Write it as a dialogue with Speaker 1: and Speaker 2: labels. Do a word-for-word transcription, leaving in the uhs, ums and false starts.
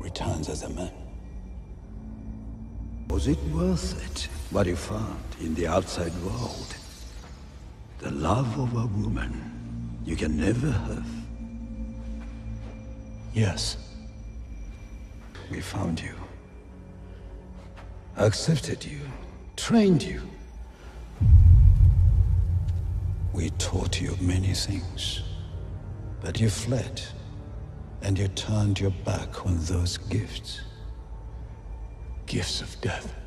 Speaker 1: returns as a man.
Speaker 2: Was it worth it, what you found in the outside world? The love of a woman you can never have.
Speaker 1: Yes.
Speaker 2: We found you. Accepted you. Trained you. We taught you many things. But you fled. And you turned your back on those gifts.
Speaker 1: Gifts of death.